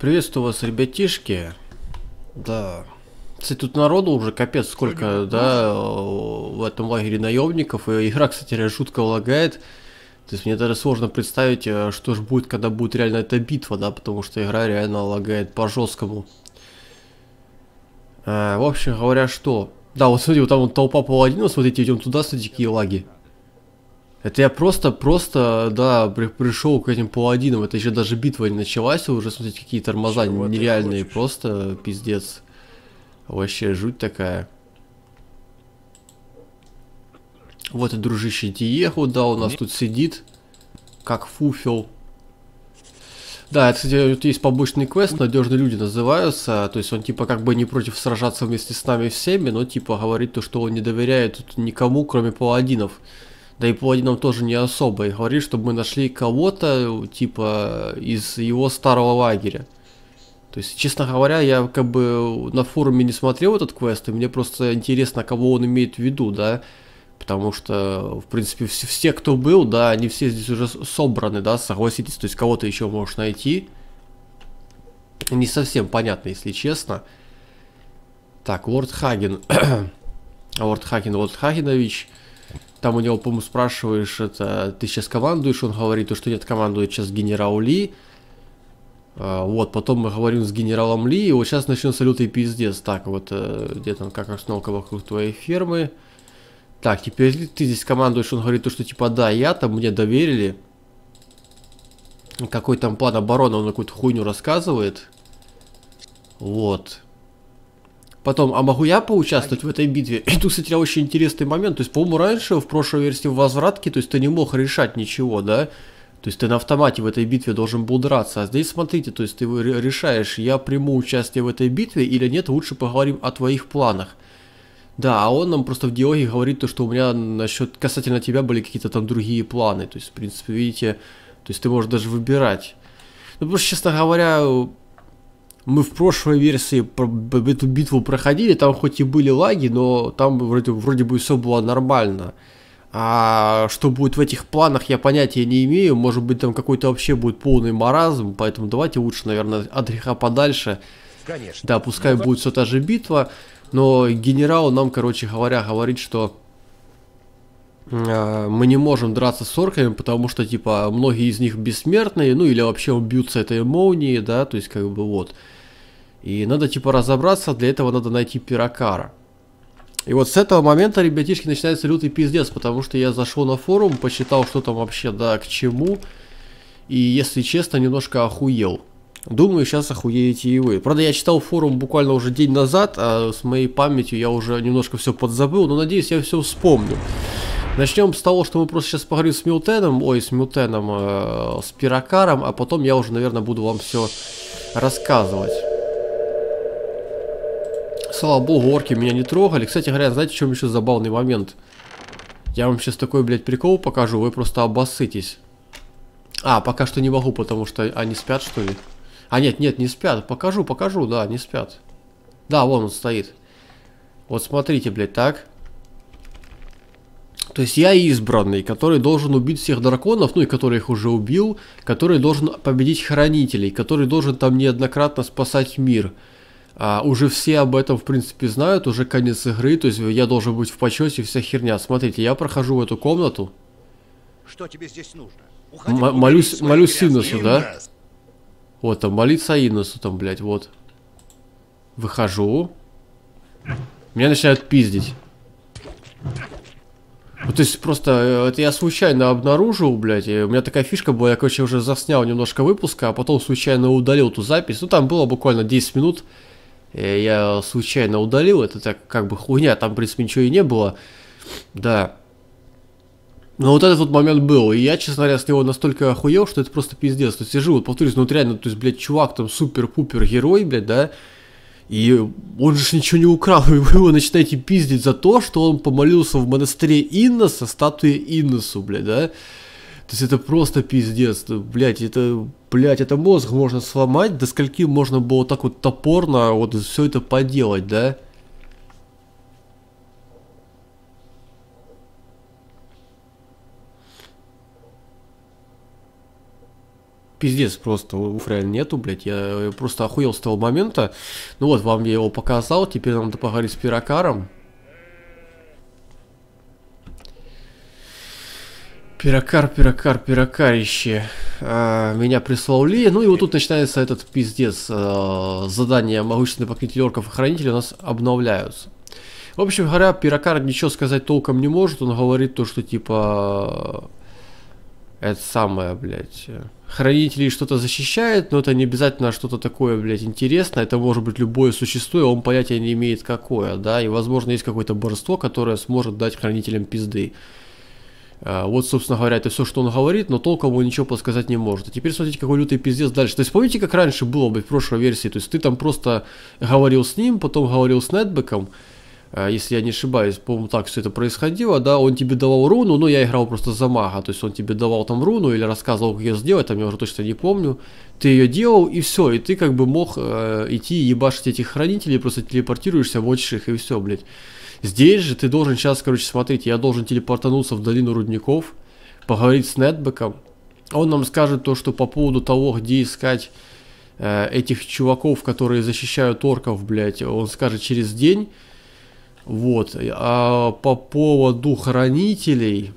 Приветствую вас, ребятишки. Да. Кстати, тут народу уже капец сколько, да, в этом лагере наемников. И игра, кстати, жутко лагает. То есть мне даже сложно представить, что же будет, когда будет реально эта битва, да, потому что игра реально лагает по-жесткому. В общем говоря, что... Да, вот смотри, вот там вот толпа паладинов, смотрите, идем туда, смотрите, какие лаги. Это я просто, да, пришел к этим паладинам. Это еще даже битва не началась, и уже, смотрите, какие тормоза нереальные, просто пиздец. Вообще жуть такая. Вот и дружище Диего, да, у нас тут сидит, как фуфел. Да, это, кстати, тут есть побочный квест, надежные люди называются. То есть он типа как бы не против сражаться вместе с нами всеми, но типа говорит то, что он не доверяет тут никому, кроме паладинов. Да и паладинам тоже не особо. И говорит, чтобы мы нашли кого-то, типа, из его старого лагеря. То есть, честно говоря, я как бы на форуме не смотрел этот квест, и мне просто интересно, кого он имеет в виду, да. Потому что, в принципе, все, кто был, да, они все здесь уже собраны, да, согласитесь. То есть, кого-то еще можешь найти. Не совсем понятно, если честно. Так, Лорд Хаген. Лорд Хагенович. Там у него, по-моему, спрашиваешь, это ты сейчас командуешь, он говорит, что нет, командует сейчас генерал Ли. Вот, потом мы говорим с генералом Ли, и вот сейчас начнется лютый пиздец. Так, вот, где там, как обстановка вокруг твоей фермы. Так, теперь ты здесь командуешь, он говорит, что типа, да, я там, мне доверили. Какой там план обороны, он какую-то хуйню рассказывает. Вот. Потом, а могу я поучаствовать в этой битве? И тут, кстати, очень интересный момент. То есть, по-моему, раньше, в прошлой версии в возвратке, то есть ты не мог решать ничего, да? То есть ты на автомате в этой битве должен был драться. А здесь, смотрите, то есть ты решаешь, я приму участие в этой битве или нет, лучше поговорим о твоих планах. Да, а он нам просто в диалоге говорит то, что у меня насчет, касательно тебя были какие-то там другие планы. То есть, в принципе, видите, то есть ты можешь даже выбирать. Ну, потому что, честно говоря... Мы в прошлой версии эту битву проходили, там хоть и были лаги, но там вроде бы все было нормально. А что будет в этих планах, я понятия не имею. Может быть, там какой-то вообще будет полный маразм, поэтому давайте лучше, наверное, от греха подальше. Конечно. Да, пускай будет все та же битва, но генерал нам, короче говоря, говорит, что мы не можем драться с орками, потому что, типа, многие из них бессмертные, ну или вообще убьются этой молнией, да, то есть, как бы, вот. И надо, типа, разобраться, для этого надо найти Пирокара. И вот с этого момента, ребятишки, начинается лютый пиздец, потому что я зашел на форум, посчитал, что там вообще, да, к чему, и, если честно, немножко охуел. Думаю, сейчас охуеете и вы. Правда, я читал форум буквально уже день назад, а с моей памятью я уже немножко все подзабыл, но, надеюсь, я все вспомню. Начнем с того, что мы просто сейчас поговорим с Милтеном, с Пирокаром, а потом я уже, наверное, буду вам все рассказывать. Слава богу, орки меня не трогали. Кстати говоря, знаете, в чем еще забавный момент? Я вам сейчас такой, блядь, прикол покажу, вы просто обоссытесь. А, пока что не могу, потому что они спят, что ли? А, нет, не спят. Покажу, да, не спят. Да, вон он стоит. Вот смотрите, блядь, так. То есть я избранный, который должен убить всех драконов, ну и который их уже убил, который должен победить хранителей, который должен там неоднократно спасать мир. Уже все об этом, в принципе, знают, уже конец игры, то есть я должен быть в почете, вся херня. Смотрите, я прохожу в эту комнату. Что тебе здесь нужно? Молюсь Инносу, да? Вот там, молиться Инносу там, блядь, вот. Выхожу. Меня начинают пиздить. Вот, то есть просто, это я случайно обнаружил, блядь, и у меня такая фишка была, я, короче, уже заснял немножко выпуска, а потом случайно удалил эту запись. Ну, там было буквально 10 минут. Я случайно удалил, это так как бы хуйня, там в принципе ничего и не было, да. Но вот этот вот момент был, и я, честно говоря, с него настолько охуел, что это просто пиздец. То есть сижу, вот повторюсь, ну вот реально, то есть, блядь, чувак там супер-пупер герой, блядь, да, и он же ничего не украл, и вы его начинаете пиздить за то, что он помолился в монастыре Инноса, статуе Инносу, блядь, да. То есть это просто пиздец, блядь, это мозг можно сломать, до скольки можно было так вот топорно вот все это поделать, да? пиздец просто, уф, реально нету, блядь. Я просто охуел с того момента. Ну вот, вам я его показал, теперь нам надо поговорить с Пирокаром. Пирокарище. Меня прислал Ли. Ну и вот тут начинается этот пиздец. Задания могущественных покорителей орков и хранителей у нас обновляются. В общем говоря, Пирокар ничего сказать толком не может. Он говорит то, что типа... Это самое, блядь... Хранителей что-то защищает, но это не обязательно что-то такое, блядь, интересное. Это может быть любое существо, и он понятия не имеет какое, да. И возможно есть какое-то божество, которое сможет дать хранителям пизды. Вот, собственно говоря, это все, что он говорит, но толком он ничего подсказать не может. А теперь смотрите, какой лютый пиздец дальше. То есть помните, как раньше было, блядь, в прошлой версии? То есть ты там просто говорил с ним, потом говорил с Нетбеком. Если я не ошибаюсь, по-моему, так все это происходило, да, он тебе давал руну, но я играл просто за мага, то есть он тебе давал там руну или рассказывал, как ее сделать, там я уже точно не помню, ты ее делал, и все, и ты как бы мог идти и ебашить этих хранителей, просто телепортируешься, мочишь их, и все, блядь. Здесь же ты должен сейчас, короче, смотрите, я должен телепортануться в долину рудников, поговорить с Нетбеком, он нам скажет то, что по поводу того, где искать этих чуваков, которые защищают орков, блядь, он скажет через день. Вот, а по поводу хранителей,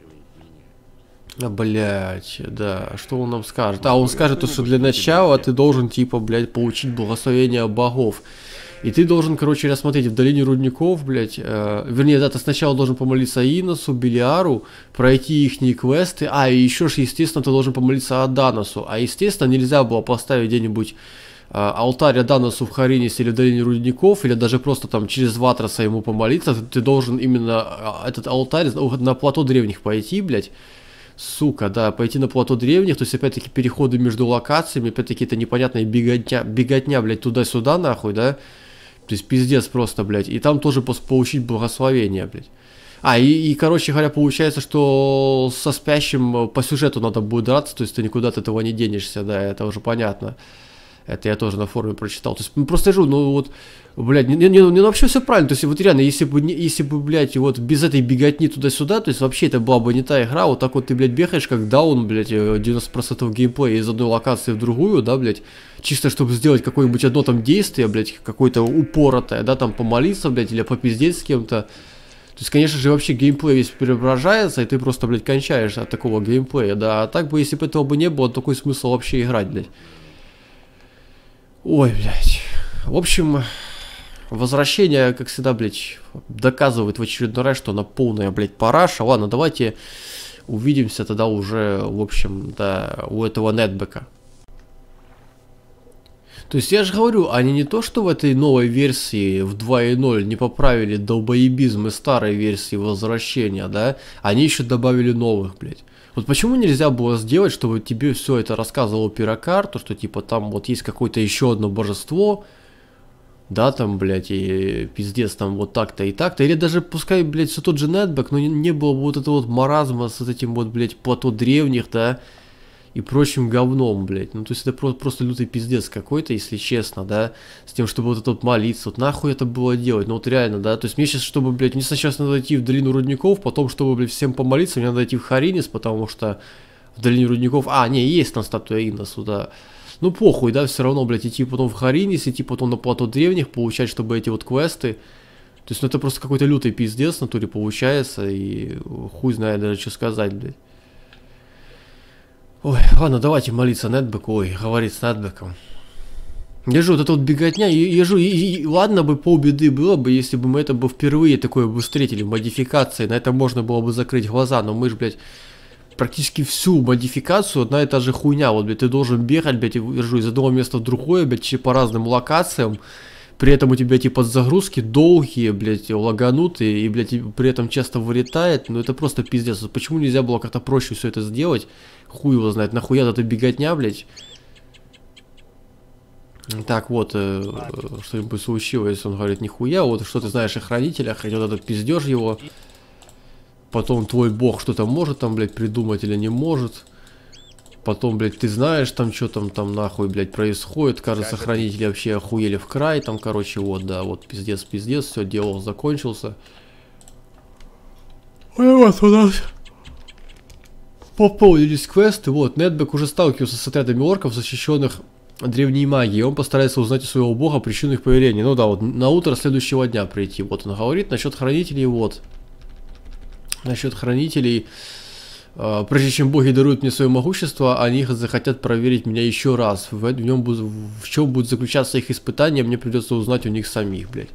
блять, да, что он нам скажет? А он скажет, что для начала ты должен, типа, блять, получить благословение богов. И ты должен, короче, рассмотреть в долине рудников, блять, вернее, да, ты сначала должен помолиться Иносу, Белиару, пройти ихние квесты, и еще ж, естественно, ты должен помолиться Аданосу, а, естественно, нельзя было поставить где-нибудь алтарь Аданосу в Харинисе или в долине рудников, или даже просто там через Ватраса ему помолиться, ты должен именно этот алтарь на плато древних пойти, блять. Сука, да, пойти на плато древних, то есть опять-таки переходы между локациями, опять-таки это непонятная беготня, блять, туда-сюда нахуй, да. То есть пиздец просто, блять. И там тоже получить благословение, блять. И короче говоря, получается, что со спящим по сюжету надо будет драться, то есть ты никуда от этого не денешься, да, это уже понятно. Это я тоже на форуме прочитал. То есть, просто жу, ну вот, блядь, не вообще все правильно. То есть, вот реально, если бы, блядь, вот без этой беготни туда-сюда, то есть, вообще это была бы не та игра. Вот так вот ты, блядь, бегаешь, как даун, блядь, 90% геймплея из одной локации в другую, да, блядь. Чисто, чтобы сделать какое-нибудь одно там действие, блядь, какое-то упоротое, да, там помолиться, блядь, или попиздеть с кем-то. То есть, конечно же, вообще геймплей весь преображается, и ты просто, блядь, кончаешь от такого геймплея, да. А так бы, если бы этого бы не было, такой смысл вообще играть, блядь. Ой, блядь. В общем, возвращение, как всегда, блядь, доказывает в очередной раз, что она полная, блядь, параша. Ладно, давайте увидимся тогда уже, в общем, да, у этого Нетбека. То есть я же говорю, они не то, что в этой новой версии в 2.0 не поправили долбоебизм из старой версии возвращения, да, они еще добавили новых, блядь. Вот почему нельзя было сделать, чтобы тебе все это рассказывал Пирокар, то что типа там вот есть какое-то еще одно божество, да, там, блядь, и пиздец, там вот так-то и так-то, или даже пускай, блядь, все тот же Нетбек, но не было бы вот этого вот маразма с этим вот, блядь, плато древних, да, и прочим говном, блядь. Ну, то есть это просто лютый пиздец какой-то, если честно, да, с тем, чтобы вот это вот молиться, вот нахуй это было делать, ну вот реально, да, то есть мне сейчас, чтобы, блядь, мне сначала надо идти в долину рудников, потом, чтобы, блядь, всем помолиться, мне надо идти в Харинис, потому что в долине рудников, не, есть там статуя Иносу, да, ну похуй, да, все равно, блядь, идти потом в Харинис, идти потом на плато древних, получать, чтобы эти вот квесты, то есть, ну это просто какой-то лютый пиздец в натуре получается, и хуй знает даже, что сказать, блядь. Ой, ладно, давайте молиться Нетбеку, говорить с Нетбеком. Я же вот эта вот беготня, ладно бы полбеды было бы, если бы мы это бы впервые такое бы встретили, модификации, на это можно было бы закрыть глаза, но мы же, блядь, практически всю модификацию, одна и та же хуйня, вот, блядь, ты должен бегать, блядь, из одного места в другое, блядь, по разным локациям, при этом у тебя, типа, загрузки долгие, блядь, лаганутые, и, блядь, при этом часто вылетает, ну это просто пиздец, почему нельзя было как-то проще все это сделать? Хуй его знает, нахуя эта беготня, блядь. Так, вот, что-нибудь случилось, он говорит, нихуя, вот что ты знаешь о хранителях, хотя вот этот пиздеж его. Потом твой бог что-то может там, блядь, придумать или не может. Потом, блядь, ты знаешь там, что там нахуй, блядь, происходит. Кажется, хранители вообще охуели в край, там, короче, вот, да, вот, пиздец, все, дело закончился. Ой, вот у нас... Пополнились квесты. Вот, Нетбек уже сталкивался с отрядами орков, защищенных древней магией. Он постарается узнать у своего бога причину их появления. Ну да, вот на утро следующего дня прийти. Вот он говорит насчет хранителей. Вот. Насчет хранителей. Прежде чем боги даруют мне свое могущество, они захотят проверить меня еще раз. В чем будет заключаться их испытание, мне придется узнать у них самих, блядь.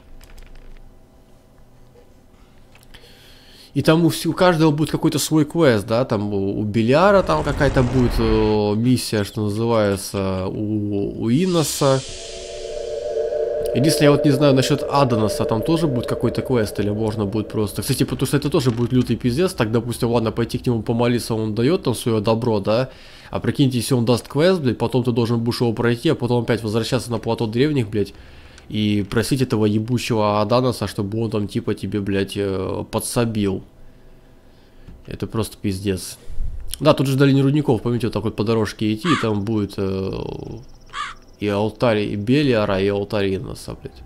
И там у каждого будет какой-то свой квест, да, там у Белиара там какая-то будет миссия, что называется, у Инноса. Единственное, я вот не знаю насчет Адоноса, там тоже будет какой-то квест, или можно будет просто... Кстати, потому что это тоже будет лютый пиздец, так, допустим, ладно, пойти к нему помолиться, он дает там свое добро, да, а прикиньте, если он даст квест, блядь, потом ты должен будешь его пройти, а потом опять возвращаться на плато древних, блядь, и просить этого ебучего Адоноса, чтобы он там, типа, тебе, блядь, подсобил. Это просто пиздец. Да, тут же в долине рудников, помните, вот так вот по дорожке идти, и там будет... и алтарь и Белиара, и алтарь Инноса, блядь.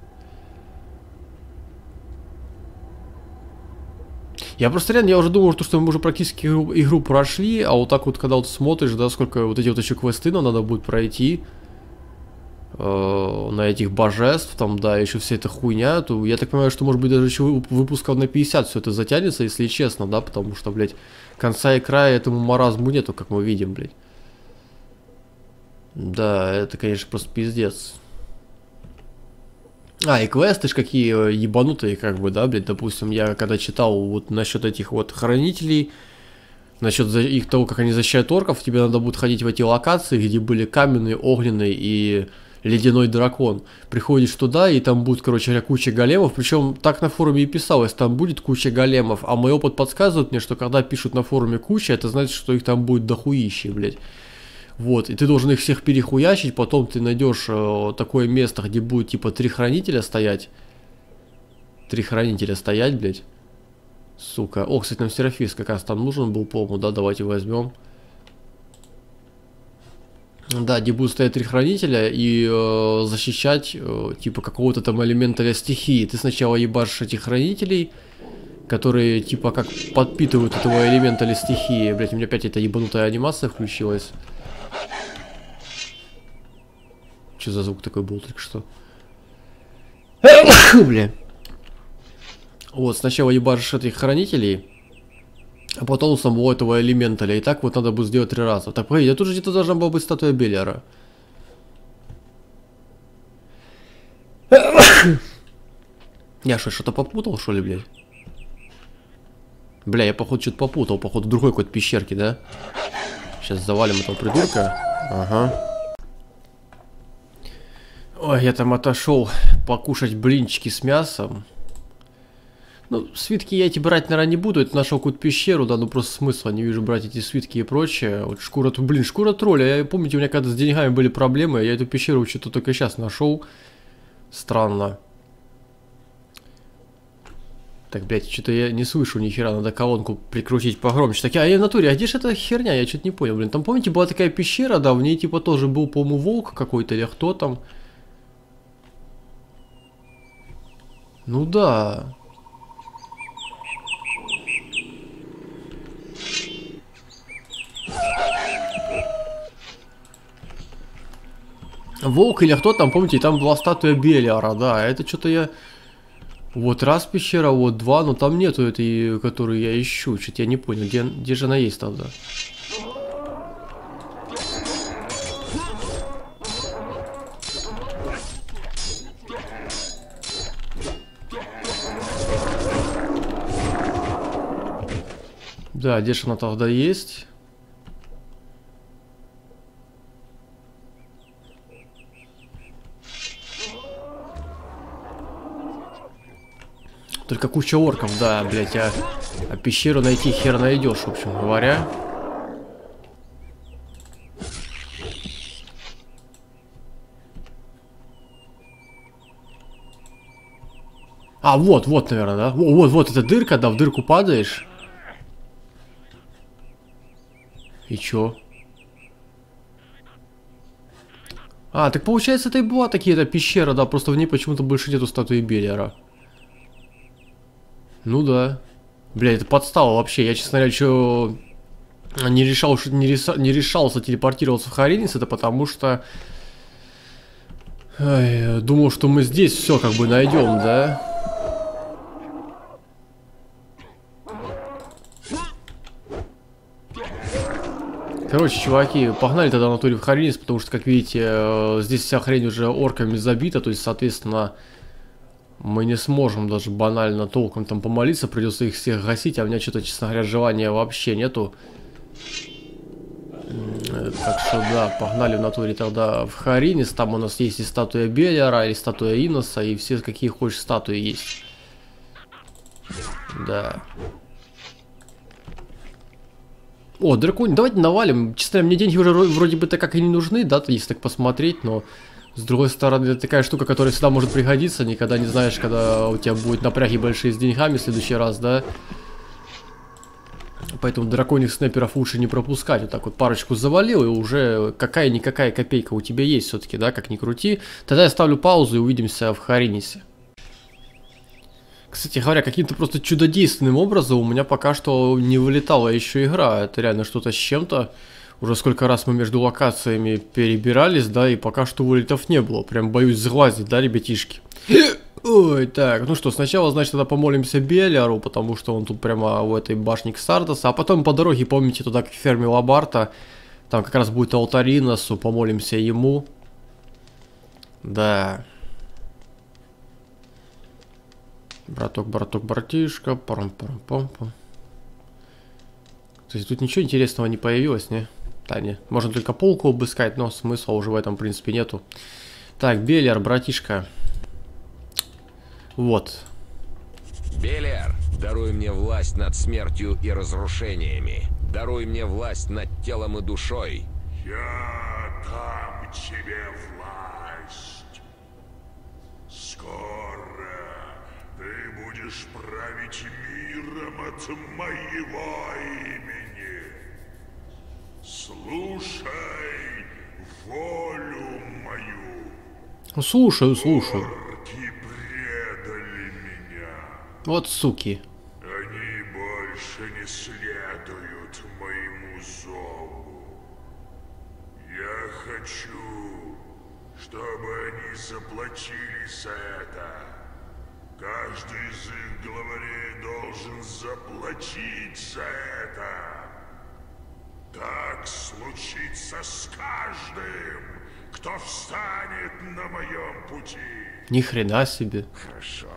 Я просто реально, я уже думал, что мы уже практически игру прошли, а вот так вот, когда вот смотришь, да, сколько вот эти вот еще квесты нам надо будет пройти на этих божеств, там, да, еще вся эта хуйня, то я так понимаю, что, может быть, даже еще выпусков на 50 все это затянется, если честно, да, потому что, блядь, конца и края этому маразму нету, как мы видим, блядь. Да, это, конечно, просто пиздец. И квесты ж какие ебанутые, как бы, да, блядь, допустим, я когда читал вот насчет этих вот хранителей, насчет их того, как они защищают орков, тебе надо будет ходить в эти локации, где были каменный, огненный и ледяной дракон. Приходишь туда, и там будет, короче говоря, куча големов, причем так на форуме и писалось, там будет куча големов, а мой опыт подсказывает мне, что когда пишут на форуме куча, это значит, что их там будет дохуище, блядь. Вот, и ты должен их всех перехуячить, потом ты найдешь такое место, где будет типа 3 хранителя стоять. 3 хранителя стоять, блядь. Сука. О, кстати, нам Серафис как раз там нужен был, по-моему, да, давайте возьмем. Да, где будут стоять 3 хранителя и защищать типа какого-то там элемента стихии. Ты сначала ебашишь этих хранителей, которые типа как подпитывают этого элемента стихии. Блядь, у меня опять эта ебанутая анимация включилась. Что за звук такой был только что? Бля. Вот, сначала ебашишь этих хранителей, а потом самого этого элементаля. И так вот надо будет сделать 3 раза. Так, погоди, тут же где-то должна была быть статуя Белиара. Я что-то попутал, что ли, блядь? Бля, я походу что-то попутал, походу другой какой-то пещерки, да? Сейчас завалим этого придурка. Ага. Ой, я там отошел покушать блинчики с мясом. Ну, свитки я эти брать, наверное, не буду. Это нашел какую-то пещеру, да, ну просто смысла не вижу брать эти свитки и прочее. Вот шкура, блин, шкура тролля. Я, помните, у меня когда с деньгами были проблемы, я эту пещеру что-то только сейчас нашел. Странно. Так, блядь, что-то я не слышу ни хера, надо колонку прикрутить погромче. Так, в натуре, а где же эта херня? Я что-то не понял, блин. Там, помните, была такая пещера, да, в ней типа тоже был, по-моему, волк какой-то или кто там. Ну да. Волк или кто там, помните, там была статуя Белиара, да, это что-то я... Вот раз пещера, вот 2, но там нету этой, которую я ищу, что-то я не понял, где же она есть тогда? Да, где же она тогда есть? Только куча орков, да, блять, а пещеру найти хер найдешь, в общем говоря. А, вот, наверное, да? Вот эта дырка, да, в дырку падаешь. И чё? А, так получается, это и была такие-то пещера, да, просто в ней почему-то больше нету статуи Белиара. Ну да. Бля, это подстава вообще. Я, честно говоря, не решался телепортироваться в Харинис, это потому что думал, что мы здесь все как бы найдем, да? Короче, чуваки, погнали тогда на туре в Харинис, потому что, как видите, здесь вся хрень уже орками забита, то есть, соответственно, мы не сможем даже банально толком там помолиться, придется их всех гасить, а у меня что-то, честно говоря, желания вообще нету. Так что да, погнали в натуре тогда в Харинис, там у нас есть и статуя Белиара, и статуя Иноса, и все какие хочешь статуи есть. Да. О, дракон, давайте навалим. Честно, мне деньги уже вроде бы-то как и не нужны, да, если так посмотреть, но с другой стороны, это такая штука, которая всегда может пригодиться, никогда не знаешь, когда у тебя будет напряги большие с деньгами в следующий раз, да. Поэтому драконьих снайперов лучше не пропускать. Вот так вот парочку завалил, и уже какая-никакая копейка у тебя есть все-таки, да, как ни крути. Тогда я ставлю паузу и увидимся в Харинисе. Кстати говоря, каким-то просто чудодейственным образом у меня пока что не вылетала еще игра. Это реально что-то с чем-то. Уже сколько раз мы между локациями перебирались, да, и пока что вылетов не было. Прям боюсь сглазить, да, ребятишки? Ой, так, ну что, сначала, значит, тогда помолимся Белиару, потому что он тут прямо в этой башне Ксардоса. А потом по дороге, помните, туда к ферме Лабарта. Там как раз будет алтарь Иносу, помолимся ему. Да. Браток, браток, братишка. Парам-парам-пам-пам. То есть тут ничего интересного не появилось, не? Да, не. Можно только полку обыскать, но смысла уже в этом, в принципе, нету. Так, Белиар, братишка. Вот. Белиар, даруй мне власть над смертью и разрушениями. Даруй мне власть над телом и душой. Я дам тебе власть. Скоро ты будешь править миром от моего имени. Слушай волю мою. Слушаю, слушаю. Орки предали меня. Вот суки. Они больше не следуют моему зову. Я хочу, чтобы они заплатили за это. Каждый из их главарей должен заплатить за это. Так случится с каждым, кто встанет на моем пути. Ни хрена себе. Хорошо.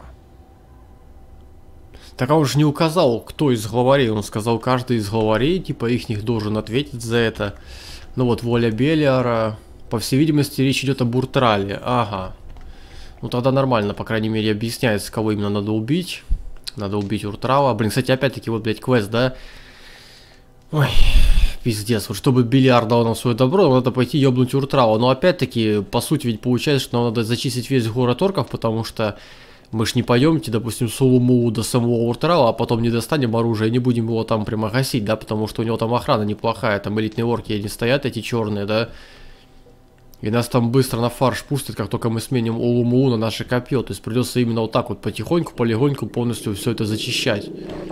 Так он же не указал, кто из главарей. Он сказал, каждый из главарей, типа, их должен ответить за это. Ну вот, воля Белиара. По всей видимости, речь идет об Уртрале. Ага. Ну тогда нормально, по крайней мере, объясняется, кого именно надо убить. Надо убить Уртрала. Блин, кстати, опять-таки, вот, блядь, квест, да? Ой, пиздец. Вот чтобы Белиар дал нам свое добро, надо пойти ёбнуть Уртрала. Но опять-таки, по сути, ведь получается, что нам надо зачистить весь город орков, потому что мы ж не пойдемте, допустим, с Улуму до самого Уртрала, а потом не достанем оружие и не будем его там прямо гасить, да, потому что у него там охрана неплохая, там элитные орки не стоят, эти черные, да. И нас там быстро на фарш пустят, как только мы сменим Улуму на наше копье. То есть придется именно вот так вот потихоньку, полегоньку полностью все это зачищать.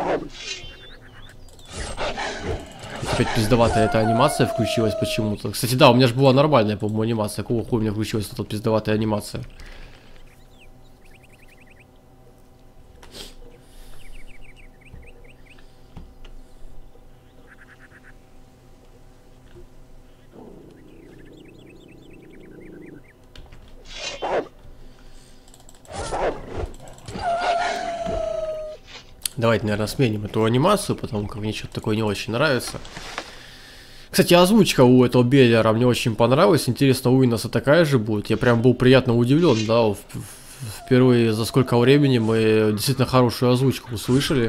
Опять пиздоватая эта анимация включилась почему-то. Кстати, да, у меня же была нормальная, по-моему, анимация. Какого хуя у меня включилась эта пиздоватая анимация? Давайте, наверное, сменим эту анимацию, потому как мне что-то такое не очень нравится. Кстати, озвучка у этого Белиара мне очень понравилась. Интересно, у Иноса такая же будет? Я прям был приятно удивлен, да, впервые за сколько времени мы действительно хорошую озвучку услышали.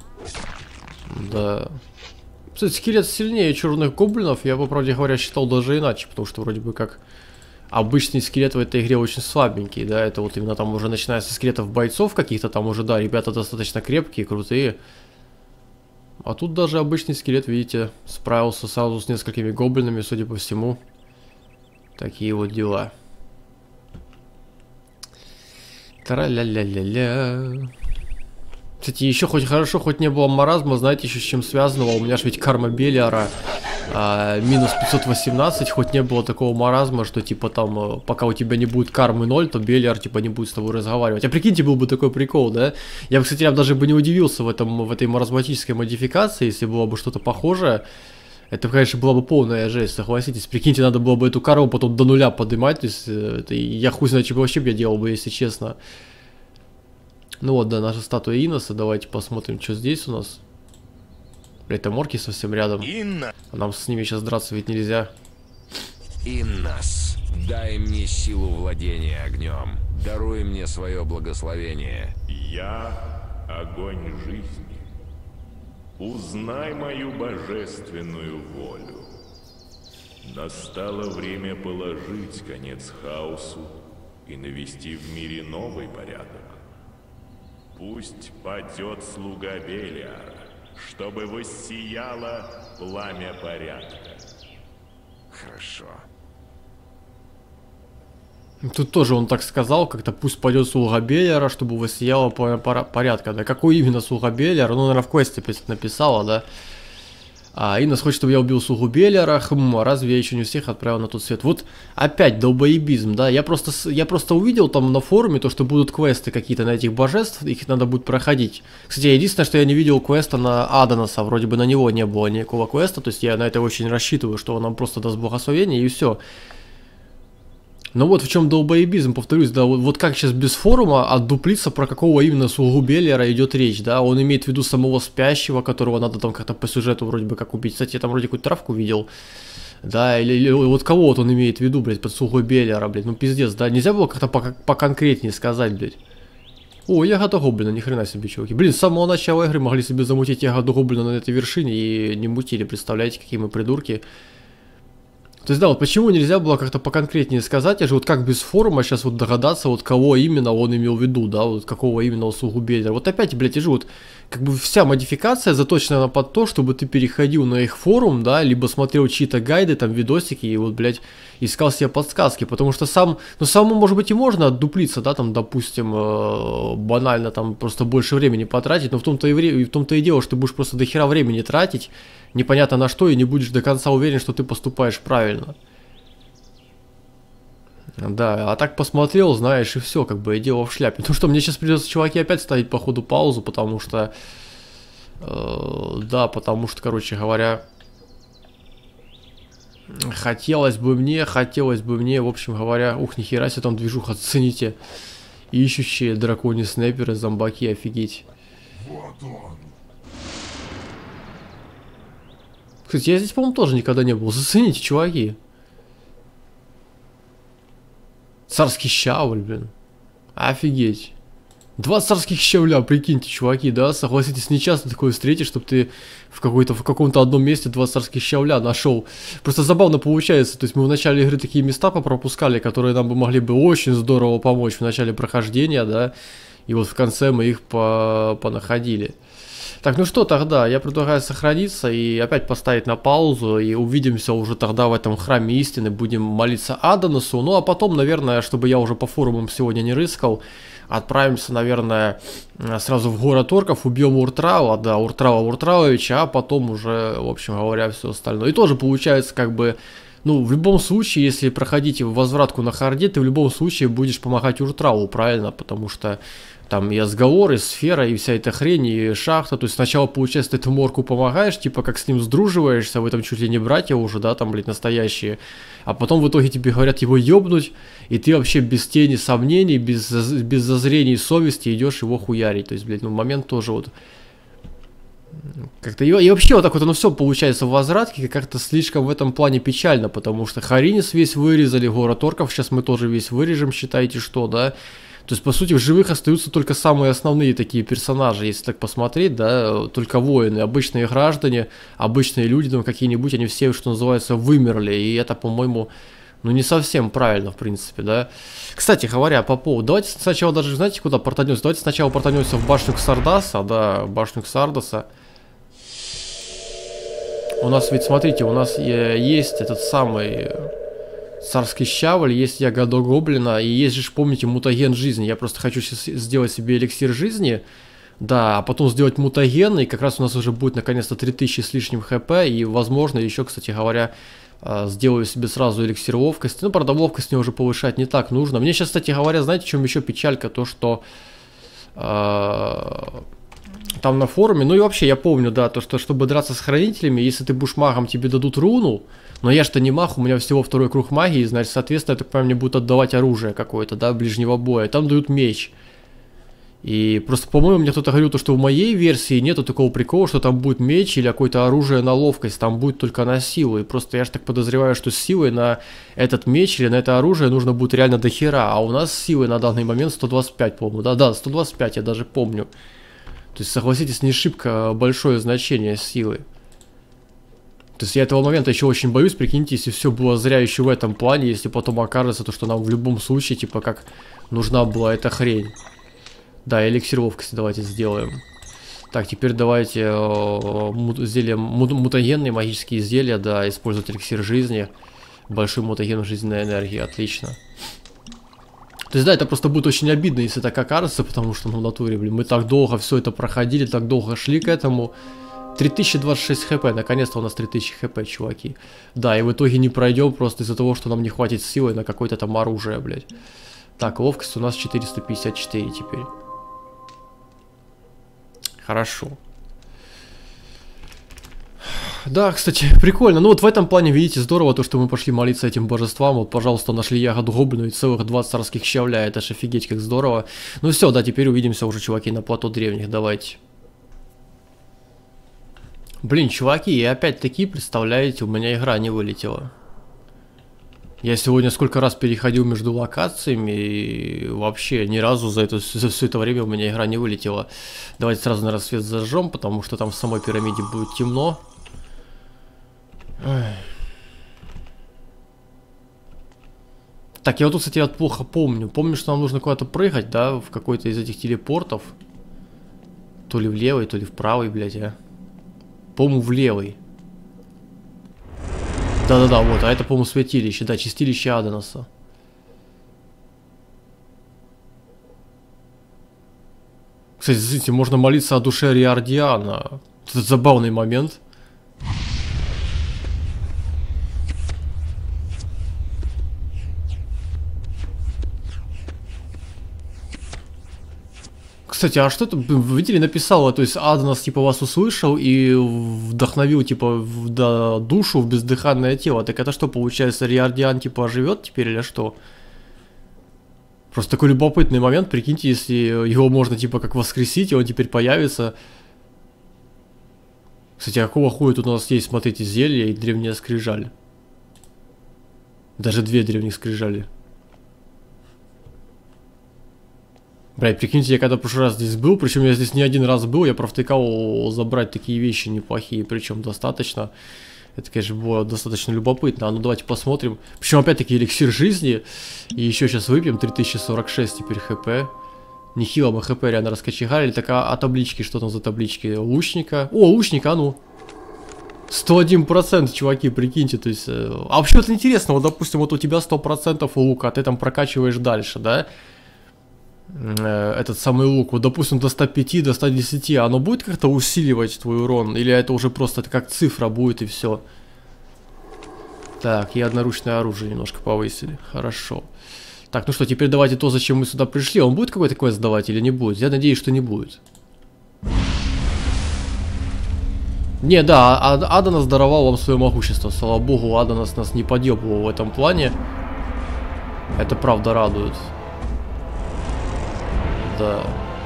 Да. Кстати, скелет сильнее черных гоблинов, я, по правде говоря, считал даже иначе, потому что вроде бы как обычный скелет в этой игре очень слабенький, да, это вот именно там уже начиная со скелетов бойцов каких-то, там уже, да, ребята достаточно крепкие, крутые. А тут даже обычный скелет, видите, справился сразу с несколькими гоблинами, судя по всему. Такие вот дела. Тра-ля-ля-ля-ля. Кстати, еще хоть хорошо, хоть не было маразма, знаете, еще с чем связанного. У меня же ведь карма Белиара минус 518, хоть не было такого маразма, что типа там, пока у тебя не будет кармы 0, то Белиар типа не будет с тобой разговаривать. А прикиньте, был бы такой прикол, да? Я бы, кстати, даже бы не удивился в этой маразматической модификации, если было бы что-то похожее. Это, конечно, была бы полная жесть, согласитесь. Прикиньте, надо было бы эту карму потом до нуля поднимать, то есть я хуй знаю, что вообще бы я делал бы, если честно. Ну вот, да, наша статуя Иноса. Давайте посмотрим, что здесь у нас. Это морки совсем рядом. Инна! А нам с ними сейчас драться ведь нельзя. Иннас, дай мне силу владения огнем. Даруй мне свое благословение. Я — огонь жизни. Узнай мою божественную волю. Настало время положить конец хаосу и навести в мире новый порядок. Пусть падет слуга Белиара, чтобы воссияло пламя порядка. Хорошо. Тут тоже он так сказал, как-то пусть пойдет слуга Белиара, чтобы воссияло порядка. Да какой именно слуга Белиара? Ну, наверное, в квесте написала, да? А Иннос хочет, чтобы я убил слугу Белиара. А разве я еще не всех отправил на тот свет? Вот опять долбоебизм, да? Я просто увидел там на форуме то, что будут квесты какие-то на этих божеств, их надо будет проходить. Кстати, единственное, что я не видел квеста на Адоноса, вроде бы на него не было никакого квеста, то есть я на это очень рассчитываю, что он нам просто даст благословение и все. Но вот в чем долбоебизм, повторюсь, да, вот как сейчас без форума отдуплиться, про какого именно слугу Белиара идет речь, да, он имеет в виду самого спящего, которого надо там как-то по сюжету вроде бы как убить, кстати, я там вроде какую-то травку видел, да, или вот кого вот он имеет в виду, блядь, под слугой Белиара, блядь, ну пиздец, да, нельзя было как-то поконкретнее сказать, блядь. О, ягода гоблина, ни хрена себе, чуваки, блин, с самого начала игры могли себе замутить ягоду гоблина на этой вершине и не мутили, представляете, какие мы придурки. То есть, да, вот почему нельзя было как-то поконкретнее сказать, я же вот как без форума сейчас вот догадаться, вот кого именно он имел в виду, да, вот какого именно слугу Белиара. Вот опять, блядь, я же вот, как бы вся модификация заточена под то, чтобы ты переходил на их форум, да, либо смотрел чьи-то гайды, там, видосики, и вот, блядь, искал себе подсказки, потому что самому, может быть, и можно отдуплиться, да, там, допустим, банально, там, просто больше времени потратить, но в том-то и дело, что ты будешь просто дохера времени тратить, непонятно на что, и не будешь до конца уверен, что ты поступаешь правильно. Да, а так посмотрел, знаешь, и все, как бы, и дело в шляпе. Ну что, мне сейчас придется, чуваки, опять ставить, походу, паузу, потому что... да, потому что, короче говоря... Хотелось бы мне, в общем говоря... Ух, нихера себе там движуха, оцените. Ищущие драконьи снайперы, зомбаки, офигеть. Вот он. Кстати, я здесь, по-моему, тоже никогда не был. Зацените, чуваки. Царский щавль, блин. Офигеть. 2 царских щавля, прикиньте, чуваки, да? Согласитесь, не часто такое встретишь, чтобы ты в каком-то одном месте 2 царских щавля нашел. Просто забавно получается. То есть мы в начале игры такие места попропускали, которые нам бы могли бы очень здорово помочь в начале прохождения, да? И вот в конце мы их понаходили. Так, ну что тогда, я предлагаю сохраниться и опять поставить на паузу, и увидимся уже тогда в этом храме истины, будем молиться Адоносу, ну а потом, наверное, чтобы я уже по форумам сегодня не рыскал, отправимся, наверное, сразу в город орков, убьем Уртрала, да, Уртрала Уртраловича, а потом уже, в общем говоря, все остальное. И тоже получается как бы, ну, в любом случае, если проходить возвратку на харде, ты в любом случае будешь помогать Уртралу, правильно, потому что... Там и Асгалор, и Сфера, и вся эта хрень, и шахта. То есть сначала, получается, ты этому орку помогаешь, типа как с ним сдруживаешься, вы там чуть ли не братья уже, да, там, блядь, настоящие. А потом в итоге тебе говорят его ёбнуть, и ты вообще без тени сомнений, без зазрений совести идешь его хуярить. То есть, блядь, ну момент тоже вот... Как-то и вообще вот так вот оно все получается в возвратке, как-то слишком в этом плане печально, потому что Харинис весь вырезали, город орков сейчас мы тоже весь вырежем, считайте что, да. То есть, по сути, в живых остаются только самые основные такие персонажи, если так посмотреть, да, только воины, обычные граждане, обычные люди, там какие-нибудь, они все, что называется, вымерли, и это, по-моему, ну, не совсем правильно, в принципе, да. Кстати говоря, по поводу, давайте сначала даже, знаете, куда портанемся? Давайте сначала портанемся в башню Ксардаса, да, башню Ксардаса. У нас ведь, смотрите, у нас есть этот самый... Царский щавль, есть ягода гоблина, и есть же, помните, мутаген жизни. Я просто хочу сейчас сделать себе эликсир жизни, Да, а потом сделать мутагены, и как раз у нас уже будет наконец-то 3000 с лишним хп, и возможно еще, кстати говоря, сделаю себе сразу эликсир ловкости. Ну, правда, ловкость мне уже повышать не так нужно. Мне сейчас, кстати говоря, знаете, в чем еще печалька? То, что там на форуме, ну и вообще я помню, да, то, что чтобы драться с хранителями, если ты будешь магом, тебе дадут руну, но я что не маг, у меня всего второй круг магии, значит, соответственно, я так понимаю, мне будут отдавать оружие какое-то, да, ближнего боя. Там дают меч. И просто, по-моему, мне кто-то говорил, что в моей версии нету такого прикола, что там будет меч или какое-то оружие на ловкость, там будет только на силу. И просто я же так подозреваю, что с силой на этот меч или на это оружие нужно будет реально до хера. А у нас с силой на данный момент 125, по-моему. Да, 125, я даже помню. То есть, согласитесь, не шибко большое значение силы. То есть я этого момента еще очень боюсь, прикиньте, если все было зря еще в этом плане, если потом окажется, то что нам в любом случае, типа, как нужна была эта хрень. Да, эликсир ловкости давайте сделаем. Так, теперь давайте зелья, мутагенные магические изделия, да, использовать эликсир жизни. Большой мутаген жизненной энергии, отлично. То есть, да, это просто будет очень обидно, если так окажется, потому что, ну, в натуре, блин, мы так долго все это проходили, так долго шли к этому. 3026 хп, наконец-то у нас 3000 хп, чуваки. Да, и в итоге не пройдем просто из-за того, что нам не хватит силы на какое-то там оружие, блядь. Так, ловкость у нас 454 теперь. Хорошо. Да, кстати, прикольно. Ну вот в этом плане, видите, здорово то, что мы пошли молиться этим божествам. Вот, пожалуйста, нашли ягоду гоблину и целых 20 царских щавля. Это ж офигеть как здорово. Ну все, да, теперь увидимся уже, чуваки, на плато древних. Давайте. Блин, чуваки, и опять-таки, представляете, у меня игра не вылетела. Я сегодня сколько раз переходил между локациями, и вообще ни разу за все это время у меня игра не вылетела. Давайте сразу на рассвет зажжем, потому что там в самой пирамиде будет темно. Ой. Так, я вот тут, кстати, плохо помню. Помню, что нам нужно куда-то прыгать, да, в какой-то из этих телепортов. То ли в левый, то ли в правый, блядь, а. По-моему, в левый. Да-да-да, вот, а это, по-моему, святилище, да, чистилище Адоноса. Кстати, смотрите, можно молиться о душе Риардиана. Это забавный момент. Кстати, а что это, вы видели, написала, то есть Адонос, типа, вас услышал и вдохновил, типа, душу в бездыханное тело. Так это что, получается, Риардиан, типа, живет теперь или что? Просто такой любопытный момент, прикиньте, если его можно, типа, как воскресить, и он теперь появится. Кстати, а какого хуя тут у нас есть, смотрите, зелье и древняя скрижаль. Даже две древних скрижали. Блядь, прикиньте, я когда в прошлый раз здесь был, причем я здесь не один раз был, я провтыкал забрать такие вещи неплохие, причем достаточно. Это, конечно, было достаточно любопытно. А ну давайте посмотрим. Причем опять-таки эликсир жизни. И еще сейчас выпьем 3046 теперь хп. Нехило мы хп реально раскочегарили. Так, а таблички, что там за таблички? Лучника. О, лучника, а ну. 101%, чуваки, прикиньте, то есть... А вообще вот интересно, вот допустим, вот у тебя 100% лука, а ты там прокачиваешь дальше, да? Этот самый лук, вот допустим до 105, до 110, оно будет как-то усиливать твой урон? Или это уже просто как цифра будет и все? Так, и одноручное оружие немножко повысили, хорошо. Так, ну что, теперь давайте то, зачем мы сюда пришли. Он будет какой-то квест давать или не будет? Я надеюсь, что не будет. Не, да, Адонос даровал вам свое могущество. Слава богу, Адонос нас не подъебывал в этом плане. Это правда радует. Да.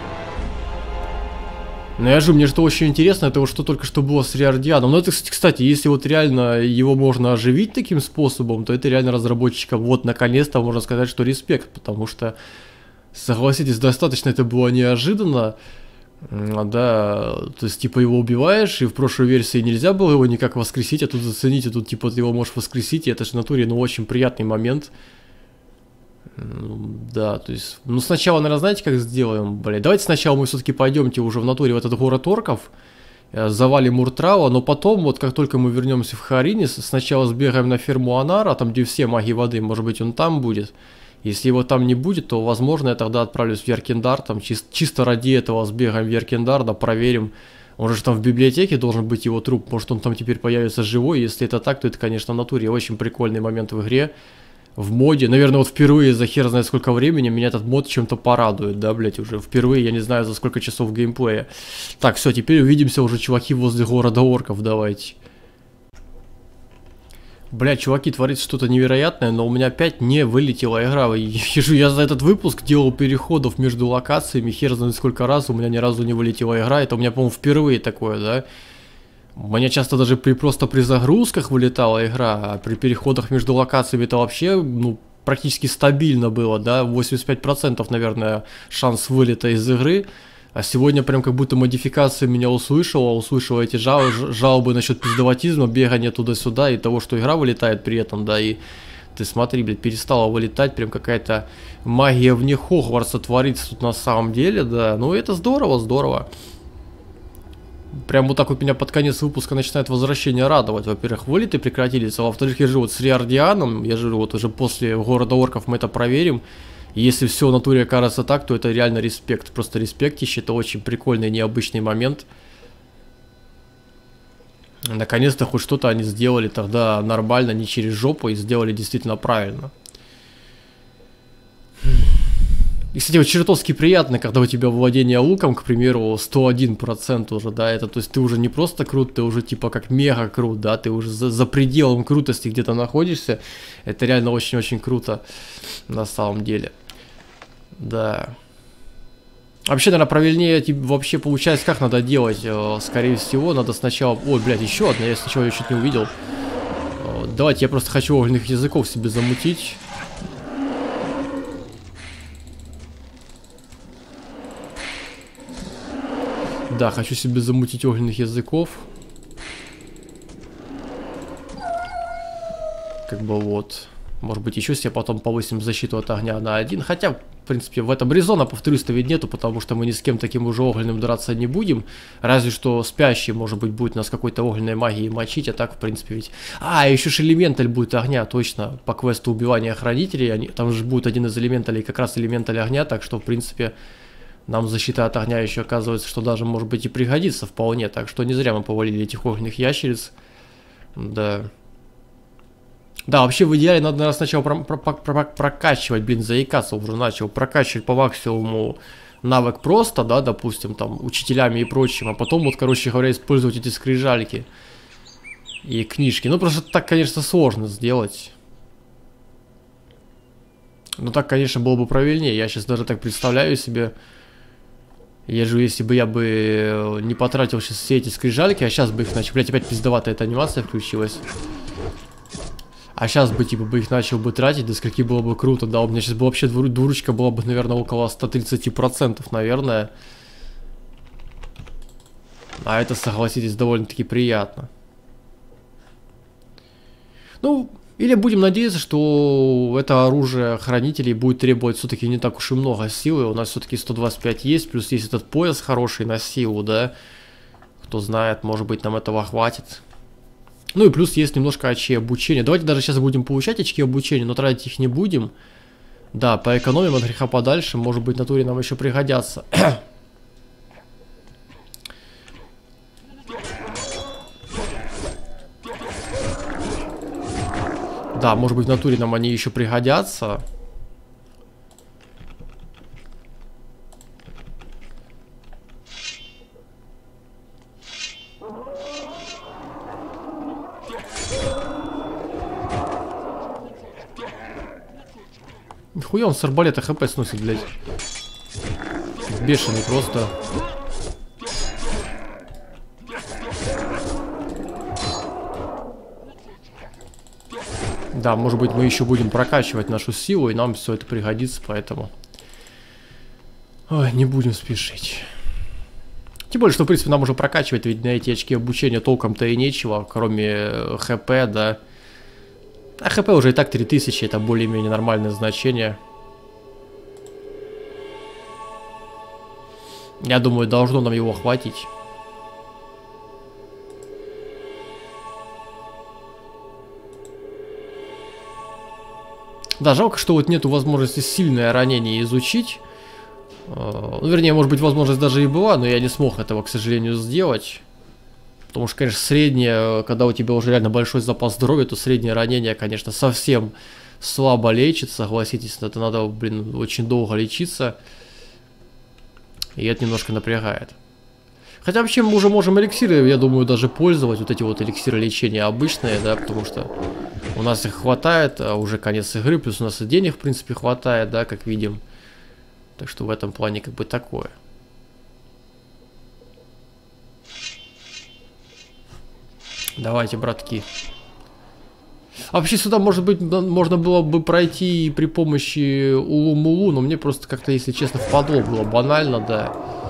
Но я же, мне что очень интересно, это вот что только что было с Риардианом. Но это, кстати, если вот реально его можно оживить таким способом, то это реально разработчикам, вот, наконец-то можно сказать, что респект. Потому что, согласитесь, достаточно это было неожиданно. Да, то есть, типа, его убиваешь, и в прошлой версии нельзя было его никак воскресить, а тут зацените, тут, типа, ты его можешь воскресить, и это же в натуре, ну, очень приятный момент. Да, то есть, ну, сначала, наверное, знаете, как сделаем, блядь, давайте сначала мы все-таки пойдемте уже в натуре в этот город орков, завалим Уртрала, но потом, вот, как только мы вернемся в Харинис, сначала сбегаем на ферму Анара, там, где все маги воды, может быть, он там будет, Если его там не будет, то, возможно, я тогда отправлюсь в Яркендар, там чисто ради этого сбегаем в Яркендар, да, проверим. Он же там в библиотеке должен быть его труп, может он там теперь появится живой, если это так, то это, конечно, в натуре очень прикольный момент в игре, в моде. Наверное, вот впервые за хер знает сколько времени меня этот мод чем-то порадует, да, блять, уже впервые, я не знаю, за сколько часов геймплея. Так, все, теперь увидимся уже, чуваки, возле города орков, давайте. Блядь, чуваки, творится что-то невероятное, но у меня опять не вылетела игра. Я за этот выпуск делал переходов между локациями, хер знает сколько раз, у меня ни разу не вылетела игра. Это у меня, по-моему, впервые такое, да? У меня часто даже просто при загрузках вылетала игра, а при переходах между локациями это вообще, ну, практически стабильно было, да? 85%, наверное, шанс вылета из игры. А сегодня прям как будто модификация меня услышала эти жалобы насчет пиздоватизма, бегания туда-сюда и того, что игра вылетает при этом, да, и ты смотри, блядь, перестала вылетать, прям какая-то магия вне Хогвартса творится тут на самом деле, да, ну это здорово, здорово. Прям вот так вот меня под конец выпуска начинает возвращение радовать. Во-первых, вылеты прекратились, а во-вторых, я же вот с Риардианом, я же вот уже после города орков мы это проверим. И если все в натуре окажется так, то это реально респект. Просто респектище, это очень прикольный, необычный момент. Наконец-то хоть что-то они сделали тогда нормально, не через жопу, и сделали действительно правильно. И, кстати, вот чертовски приятно, когда у тебя владение луком, к примеру, 101% уже, да, это, то есть ты уже не просто крут, ты уже типа как мега крут, да, ты уже за пределом крутости где-то находишься. Это реально очень-очень круто на самом деле. Да. Вообще, наверное, правильнее вообще получается, как надо делать. Скорее всего, надо сначала... Ой, блядь, еще одна, я сначала ее чуть не увидел. Давайте, я просто хочу огненных языков себе замутить. Да, хочу себе замутить огненных языков. Как бы вот. Может быть, еще себе потом повысим защиту от огня на 1. Хотя, в принципе, в этом резона, повторюсь-то, ведь нету, потому что мы ни с кем таким уже огненным драться не будем. Разве что спящий, может быть, будет нас какой-то огненной магией мочить, а так, в принципе, ведь... А, еще ж элементаль будет огня, точно, по квесту убивания хранителей. Там же будет один из элементалей, как раз элементаль огня, так что, в принципе, нам защита от огня еще оказывается, что даже, может быть, и пригодится вполне. Так что не зря мы повалили этих огненных ящериц. Да... Да, вообще в идеале надо, наверное, сначала прокачивать, блин, заикаться уже начал, прокачивать по максимуму навык просто, да, допустим, там, учителями и прочим, а потом вот, короче говоря, использовать эти скрижальки и книжки. Ну, просто так, конечно, сложно сделать. Но так, конечно, было бы правильнее. Я сейчас даже так представляю себе, если бы я бы не потратил сейчас все эти скрижальки, а сейчас бы их начал, блять, опять пиздоватая эта анимация включилась. А сейчас бы, типа, их начал бы тратить, да скольки было бы круто, да, у меня сейчас бы вообще двуручка была бы, наверное, около 130%, наверное. А это, согласитесь, довольно-таки приятно. Ну, или будем надеяться, что это оружие хранителей будет требовать все-таки не так уж и много силы. У нас все-таки 125 есть, плюс есть этот пояс хороший на силу, да. Кто знает, может быть, нам этого хватит. Ну и плюс есть немножко очки обучения. Давайте даже сейчас будем получать очки обучения, но тратить их не будем. Да, поэкономим от греха подальше. Может быть, в натуре нам еще пригодятся. Да, может быть, в натуре нам они еще пригодятся. Нихуя он с арбалета хп сносит, блядь. Бешеный просто. Да, может быть, мы еще будем прокачивать нашу силу, и нам все это пригодится, поэтому... Ой, не будем спешить. Тем более, что, в принципе, нам уже прокачивать, ведь на эти очки обучения толком-то и нечего, кроме хп, да. А хп уже и так 3000, это более-менее нормальное значение. Я думаю, должно нам его хватить. Да, жалко, что вот нету возможности сильное ранение изучить. Ну, вернее, может быть, возможность даже и была, но я не смог этого, к сожалению, сделать. Потому что, конечно, среднее, когда у тебя уже реально большой запас здоровья, то среднее ранение, конечно, совсем слабо лечится, согласитесь, это надо, блин, очень долго лечиться. И это немножко напрягает. Хотя вообще мы уже можем эликсиры, я думаю, даже пользовать, вот эти вот эликсиры лечения обычные, да, потому что у нас их хватает, а уже конец игры, плюс у нас и денег, в принципе, хватает, да, как видим. Так что в этом плане как бы такое. Давайте, братки. А вообще сюда, может быть, можно было бы пройти при помощи Улу-Мулу, но мне просто как-то, если честно, впадло было банально, да.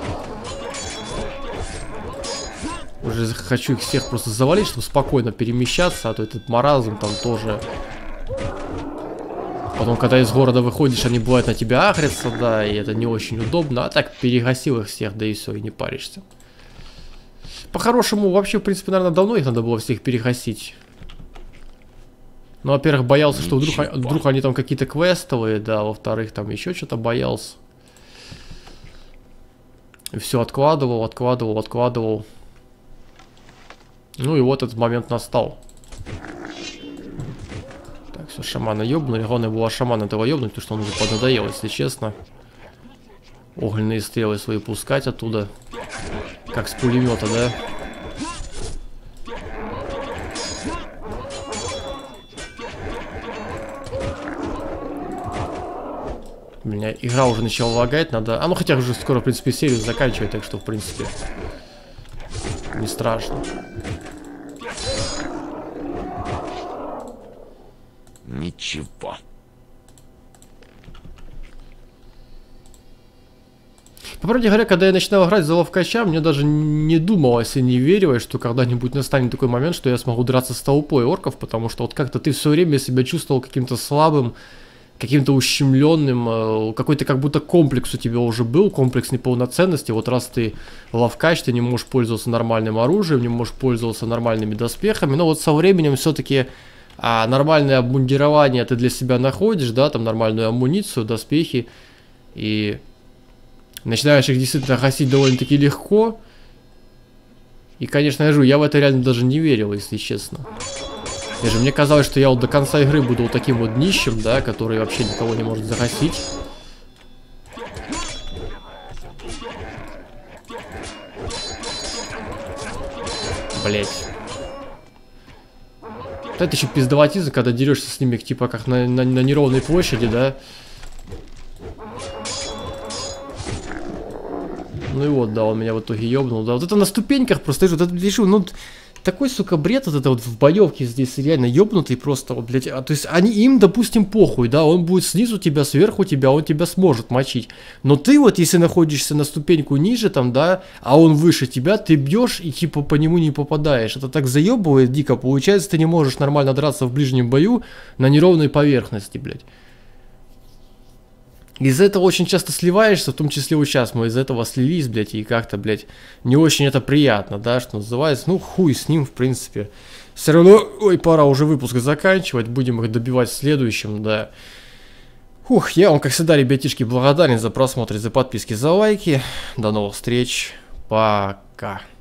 Уже хочу их всех просто завалить, чтобы спокойно перемещаться, а то этот маразм там тоже. Потом, когда из города выходишь, они бывают на тебя агрятся, да, и это не очень удобно. А так перегасил их всех, да и все, и не паришься. По-хорошему, вообще, в принципе, наверное, давно их надо было всех перегасить. Ну, во-первых, боялся, что вдруг они там какие-то квестовые, да, во-вторых, там еще что-то боялся. И все откладывал. Ну и вот этот момент настал. Так, все, шамана ёбнули. Главное было шамана этого ёбнуть, потому что он уже поднадоел, если честно. Огненные стрелы свои пускать оттуда. Как с пулемета, да? У меня игра уже начала лагать, надо... А ну хотя уже скоро, в принципе, серию заканчивать, так что, в принципе, не страшно. Ничего. По правде говоря, когда я начинал играть за ловкача, мне даже не думалось и не верилось, что когда-нибудь настанет такой момент, что я смогу драться с толпой орков, потому что вот как-то ты все время себя чувствовал каким-то слабым, каким-то ущемленным, какой-то как будто комплекс у тебя уже был, комплекс неполноценности. Вот раз ты ловкач, ты не можешь пользоваться нормальным оружием, не можешь пользоваться нормальными доспехами, но вот со временем все-таки нормальное обмундирование ты для себя находишь, да, там нормальную амуницию, доспехи, и начинаешь их действительно гасить довольно-таки легко. И, конечно, я в это реально даже не верил, если честно. Мне казалось, что я вот до конца игры буду вот таким вот днищем, да, который вообще никого не может загасить. Блять. Это еще пиздоватизм, когда дерешься с ними, типа, как на неровной площади, да. Ну и вот, да, он меня в итоге ёбнул, да. Вот это на ступеньках просто, вот это, решил, ну... Такой, сука, бред вот это вот в боевке здесь реально ёбнутый просто, вот, блядь. То есть им, допустим, похуй, да, он будет снизу тебя, сверху тебя, он тебя сможет мочить. Но ты вот, если находишься на ступеньку ниже там, да, а он выше тебя, ты бьешь и типа по нему не попадаешь. Это так заебывает дико, получается, ты не можешь нормально драться в ближнем бою на неровной поверхности, блядь. Из-за этого очень часто сливаешься, в том числе вот сейчас мы из-за этого слились, блядь, и как-то, блядь, не очень это приятно, да, что называется. Ну, хуй с ним, в принципе. Все равно, ой, пора уже выпуск заканчивать, будем их добивать в следующем, да. Ух, я вам, как всегда, ребятишки, благодарен за просмотр, за подписки, за лайки. До новых встреч, пока.